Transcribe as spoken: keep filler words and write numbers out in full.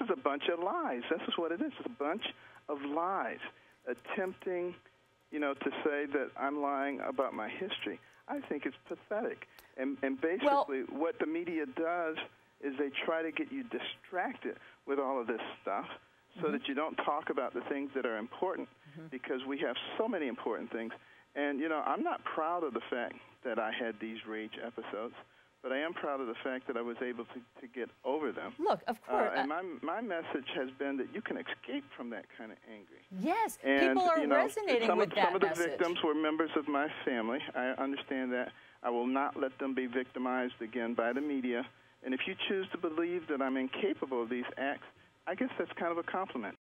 is a bunch of lies. This is what it is. It's a bunch of lies attempting, you know, to say that I'm lying about my history. I think it's pathetic. And, and basically well, what the media does is they try to get you distracted with all of this stuff so mm-hmm. that you don't talk about the things that are important mm-hmm. because we have so many important things. And, you know, I'm not proud of the fact that I had these rage episodes, but I am proud of the fact that I was able to, to get over them. Look, of course. Uh, and my, my message has been that you can escape from that kind of anger. Yes, and, people are you know, resonating some with of, that Some of the message. victims were members of my family. I understand that. I will not let them be victimized again by the media. And if you choose to believe that I'm incapable of these acts, I guess that's kind of a compliment.